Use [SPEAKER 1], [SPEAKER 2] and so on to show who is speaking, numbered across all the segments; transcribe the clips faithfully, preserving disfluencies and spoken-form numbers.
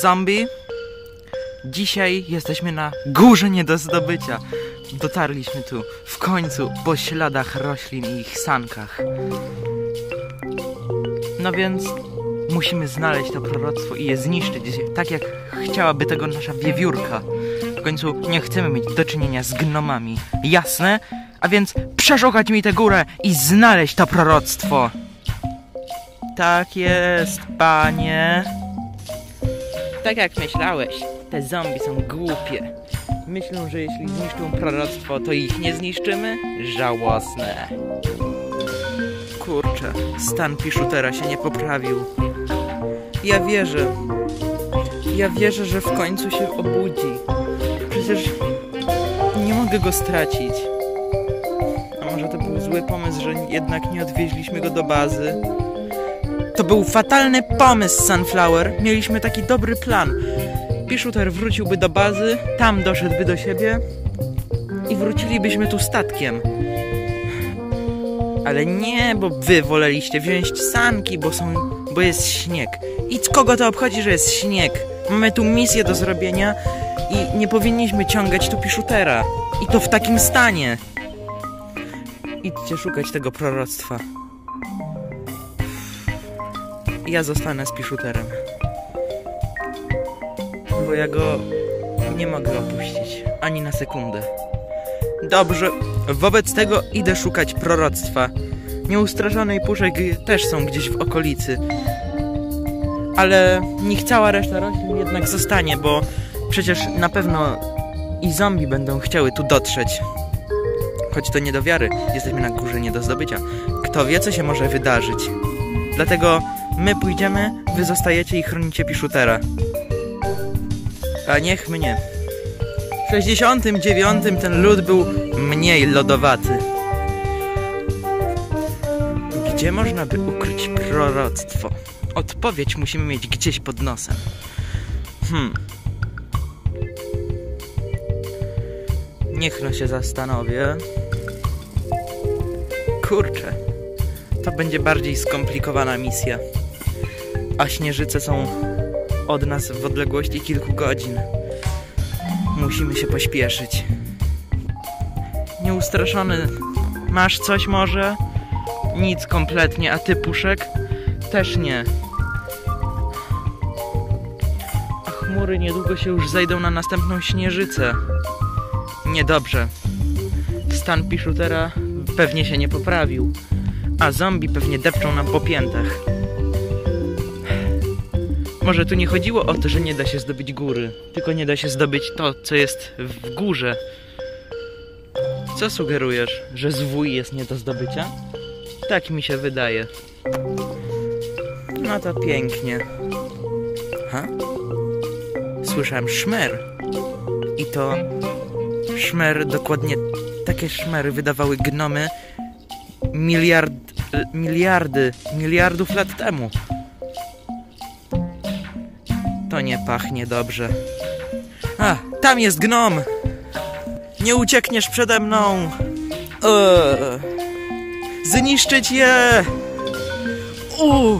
[SPEAKER 1] zombie. Dzisiaj jesteśmy na górze nie do zdobycia. Dotarliśmy tu w końcu po śladach roślin i ich sankach. No więc musimy znaleźć to proroctwo i je zniszczyć, tak jak chciałaby tego nasza wiewiórka. W końcu nie chcemy mieć do czynienia z gnomami. Jasne? A więc przeszukać mi tę górę i znaleźć to proroctwo. Tak jest, panie. Tak jak myślałeś, te zombie są głupie. Myślą, że jeśli zniszczą proroctwo, to ich nie zniszczymy? Żałosne. Kurczę, stan Piszutera się nie poprawił. Ja wierzę. Ja wierzę, że w końcu się obudzi. Przecież nie mogę go stracić. A może to był zły pomysł, że jednak nie odwieźliśmy go do bazy? To był fatalny pomysł, Sunflower. Mieliśmy taki dobry plan. Piszuter wróciłby do bazy, tam doszedłby do siebie i wrócilibyśmy tu statkiem. Ale nie, bo wy woleliście wziąć sanki, bo są, bo jest śnieg. I kogo to obchodzi, że jest śnieg? Mamy tu misję do zrobienia i nie powinniśmy ciągać tu Piszutera. I to w takim stanie. Idźcie szukać tego proroctwa. Ja zostanę z Piszuterem. Bo ja go nie mogę opuścić. Ani na sekundę. Dobrze, wobec tego idę szukać proroctwa. Nieustraszony i Puszek też są gdzieś w okolicy. Ale niech cała reszta roślin jednak zostanie, bo przecież na pewno i zombie będą chciały tu dotrzeć. Choć to nie do wiary, jesteśmy na górze nie do zdobycia. Kto wie, co się może wydarzyć. Dlatego my pójdziemy, wy zostajecie i chronicie Piszutera. A niech mnie. W sześćdziesiątym dziewiątym ten lód był mniej lodowaty. Gdzie można by ukryć proroctwo? Odpowiedź musimy mieć gdzieś pod nosem. Hmm. Niech no się zastanowię. Kurczę. To będzie bardziej skomplikowana misja. A śnieżyce są od nas w odległości kilku godzin. Musimy się pośpieszyć. Nieustraszony, masz coś może? Nic kompletnie, a ty, Puszek? Też nie. A chmury niedługo się już zejdą na następną śnieżycę. Niedobrze. Stan Piszutera pewnie się nie poprawił, a zombie pewnie depczą nam po piętach. Może tu nie chodziło o to, że nie da się zdobyć góry, tylko nie da się zdobyć to, co jest w górze. Co sugerujesz? Że zwój jest nie do zdobycia? Tak mi się wydaje. No to pięknie. Ha? Słyszałem szmer. I to szmer, dokładnie takie szmery wydawały gnomy miliard, miliardy, miliardów lat temu. To nie pachnie dobrze. A, tam jest gnom! Nie uciekniesz przede mną! Eee. Zniszczyć je! U!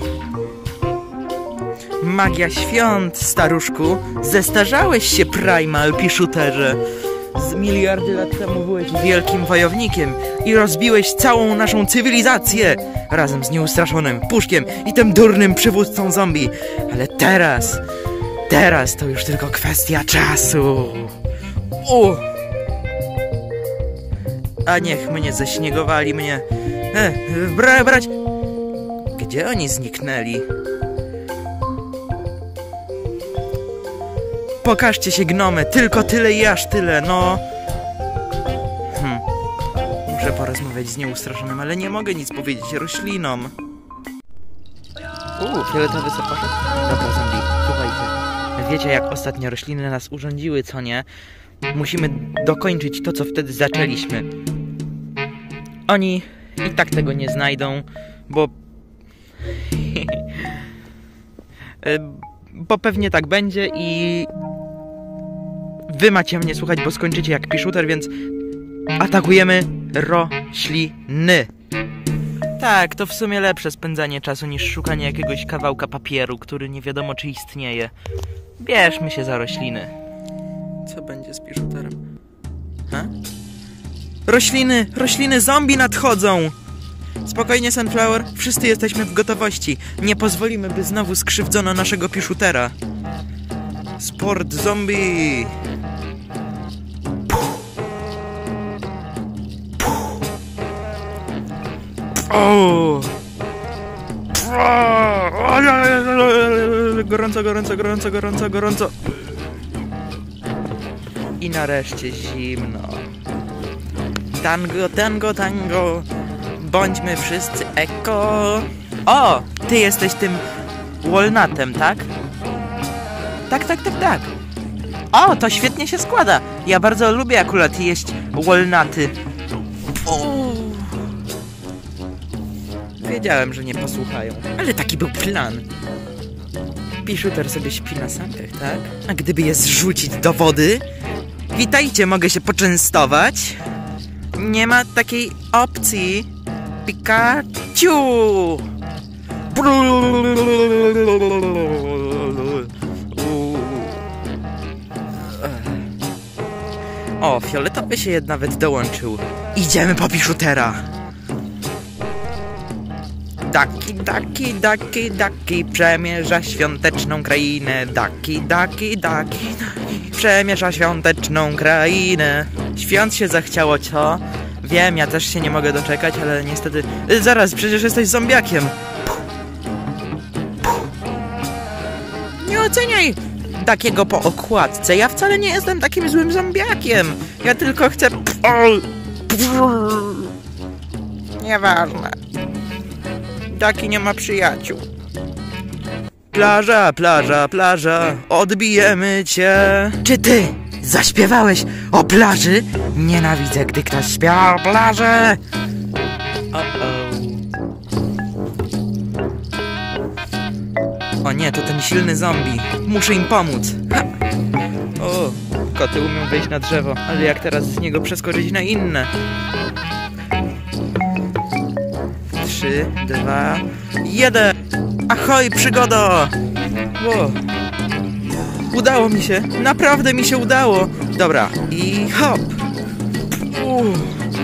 [SPEAKER 1] Magia świąt, staruszku! Zestarzałeś się, Primal Piszuterze! Z miliardy lat temu byłeś wielkim wojownikiem i rozbiłeś całą naszą cywilizację razem z nieustraszonym Puszkiem i tym durnym przywódcą zombie. Ale teraz... Teraz to już tylko kwestia czasu. U. A niech mnie ześniegowali mnie. E, bra, brać. Gdzie oni zniknęli? Pokażcie się, gnomy. Tylko tyle i aż tyle, no. Hm. Muszę porozmawiać z nieustraszonym, ale nie mogę nic powiedzieć roślinom. Uuu, fioletowy ser poszedł? Dobra, zombie, słuchajcie. Wiecie, jak ostatnio rośliny nas urządziły, co nie? Musimy dokończyć to, co wtedy zaczęliśmy. Oni i tak tego nie znajdą, bo... bo pewnie tak będzie i... wy macie mnie słuchać, bo skończycie jak Piszuter, więc... atakujemy rośliny. Tak, to w sumie lepsze spędzanie czasu niż szukanie jakiegoś kawałka papieru, który nie wiadomo czy istnieje. Bierzmy się za rośliny. Co będzie z piszuterem? Ha? Rośliny! Rośliny zombie nadchodzą! Spokojnie, Sunflower. Wszyscy jesteśmy w gotowości. Nie pozwolimy, by znowu skrzywdzono naszego piszutera. Sport zombie! O! Gorąco, gorąco, gorąco, gorąco, gorąco. I nareszcie zimno. Tango, tango, tango. Bądźmy wszyscy eko. O! Ty jesteś tym walnutem, tak? Tak, tak, tak, tak. O, to świetnie się składa. Ja bardzo lubię akurat jeść walnuty. O! Wiedziałem, że nie posłuchają. Ale taki był plan. Piszuter sobie śpi na sankach, tak? A gdyby je zrzucić do wody? Witajcie, mogę się poczęstować? Nie ma takiej opcji. Pikachu! O, fioletowy się nawet dołączył. Idziemy po piszutera. Daki, daki, daki, daki, przemierza świąteczną krainę. Daki, daki, daki, daki, przemierza świąteczną krainę. Świąt się zachciało, co? Wiem, ja też się nie mogę doczekać, ale niestety... Zaraz, przecież jesteś zombiakiem. Nie oceniaj takiego po okładce. Ja wcale nie jestem takim złym zombiakiem. Ja tylko chcę... Nieważne. Taki nie ma przyjaciół. Plaża, plaża, plaża, odbijemy cię. Czy ty zaśpiewałeś o plaży? Nienawidzę, gdy ktoś śpiewa o plaży. Uh-oh. O nie, to ten silny zombie. Muszę im pomóc. Ha! O, koty umią wejść na drzewo, ale jak teraz z niego przeskoczyć na inne? Trzy, dwa, jeden. Ahoj, przygodo! Wow. Udało mi się, naprawdę mi się udało. Dobra, i hop. Uff.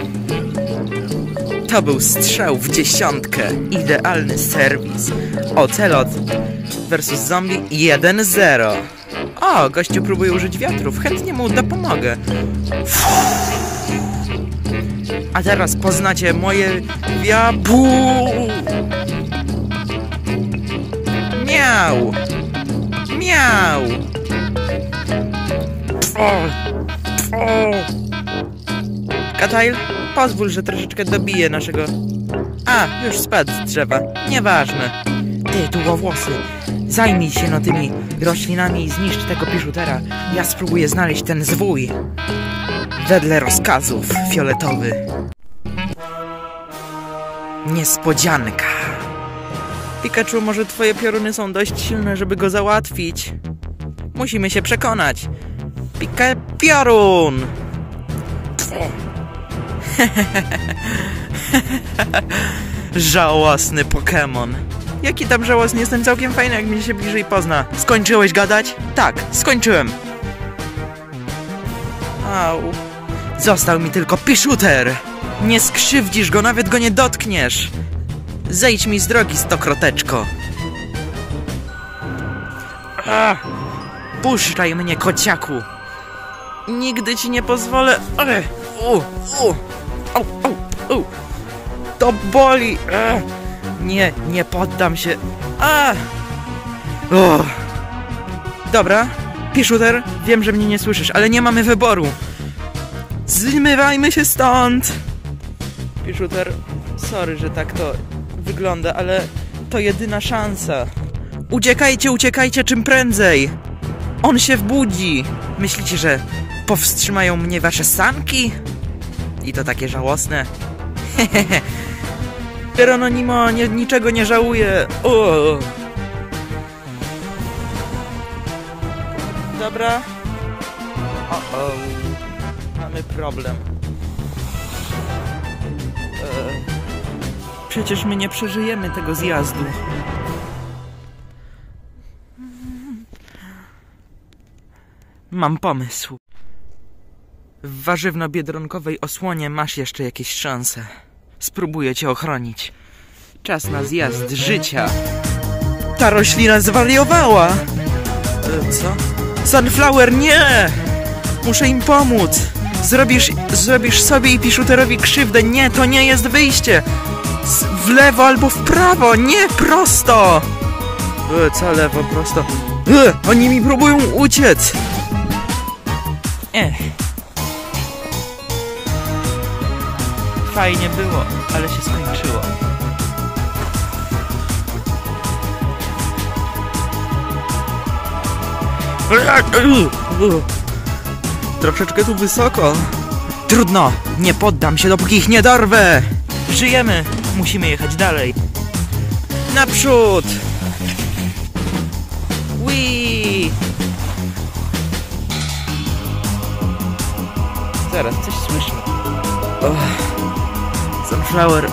[SPEAKER 1] To był strzał w dziesiątkę. Idealny serwis. Ocelot versus zombie jeden zero. O, gościu próbuje użyć wiatrów. Chętnie mu dopomogę. A teraz poznacie moje wiabu. Miau. Miau. O. O. Katail, pozwól, że troszeczkę dobiję naszego... A, już spadł z drzewa. Nieważne. Ty, długowłosy, zajmij się no tymi roślinami i zniszcz tego piszutera. Ja spróbuję znaleźć ten zwój. Wedle rozkazów, fioletowy. Niespodzianka. Pikachu, może twoje pioruny są dość silne, żeby go załatwić. Musimy się przekonać. Pika piorun! Żałosny Pokémon. Jaki tam żałosny, jestem całkiem fajny, jak mnie się bliżej pozna. Skończyłeś gadać? Tak, skończyłem. Au. Został mi tylko piszuter. Nie skrzywdzisz go, nawet go nie dotkniesz. Zejdź mi z drogi, stokroteczko. Ach. Puszczaj mnie, kociaku. Nigdy ci nie pozwolę. Ale, u, u, au, au, u. To boli. Ech. Nie, nie poddam się. A! Oh. Dobra, piszuter, wiem, że mnie nie słyszysz, ale nie mamy wyboru. Zmywajmy się stąd. Piszuter, sorry, że tak to wygląda, ale to jedyna szansa. Uciekajcie, uciekajcie czym prędzej. On się wbudzi. Myślicie, że powstrzymają mnie wasze sanki? I to takie żałosne. Hehehe. Geronimo, nie, niczego nie żałuję. O. Dobra. O, o. Mamy problem. Przecież my nie przeżyjemy tego zjazdu. Mam pomysł. W warzywno-biedronkowej osłonie masz jeszcze jakieś szanse. Spróbuję cię ochronić. Czas na zjazd życia. Ta roślina zwariowała! E, co? Sunflower, nie! Muszę im pomóc! Zrobisz, zrobisz sobie i Piszuterowi krzywdę. Nie, to nie jest wyjście! Z, w lewo albo w prawo! Nie, prosto! E, co lewo, prosto? E, oni mi próbują uciec! Ech. Fajnie było, ale się skończyło. Troszeczkę tu wysoko. Trudno, nie poddam się, dopóki ich nie dorwę. Żyjemy, musimy jechać dalej. Naprzód! Wii! Zaraz, coś słyszę. Oh. Sunflower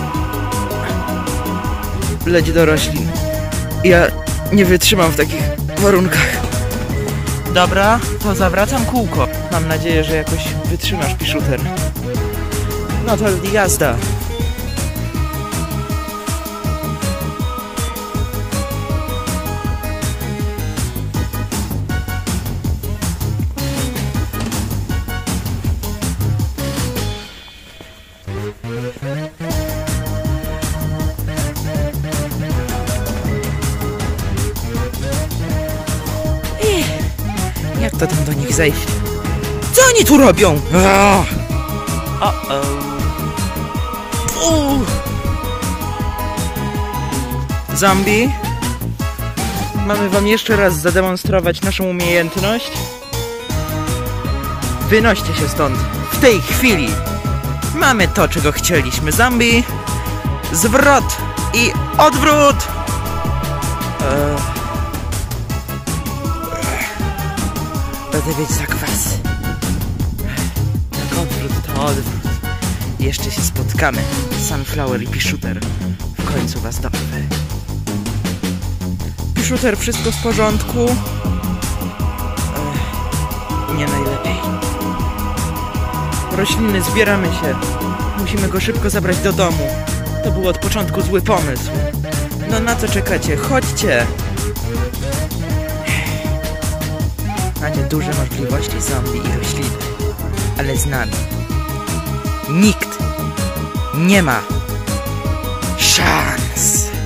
[SPEAKER 1] leci do roślin. Ja nie wytrzymam w takich warunkach. Dobra, to zawracam kółko. Mam nadzieję, że jakoś wytrzymasz, Piszuter. No to jazda. Jak to tam do nich zejść? Co oni tu robią? O -oh. Zombie? Mamy wam jeszcze raz zademonstrować naszą umiejętność. Wynoście się stąd. W tej chwili. Mamy to, czego chcieliśmy. Zombie. Zwrot i odwrót. Eee. Będę mieć zakwas. Jak odwrót, to odwrót. Jeszcze się spotkamy. Sunflower i Piszuter. W końcu was dorwę. Piszuter, wszystko w porządku? Ech, nie najlepiej. Rośliny, zbieramy się. Musimy go szybko zabrać do domu. To był od początku zły pomysł. No na co czekacie? Chodźcie! Macie duże możliwości, zombie i rośliny. Ale z nami nikt nie ma szans.